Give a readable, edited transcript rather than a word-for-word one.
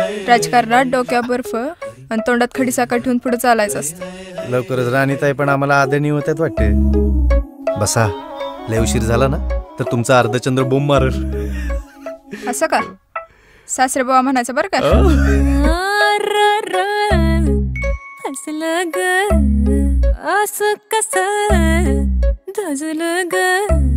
राजकारणात डोक्या बर्फ आणि तोंडात खडीसाखर ठेवून पुढे चालायचं असतं. लवकरच राणीताई पण आम्हाला आदरणीय होत्यात वाटते. बसा, लय उशीर झाला ना तर तुमचा अर्धचंद्र बोंब मारल. असं का? सासरे बाबा म्हणायचं बरं का. हसलं ग असं कसं धजलं ग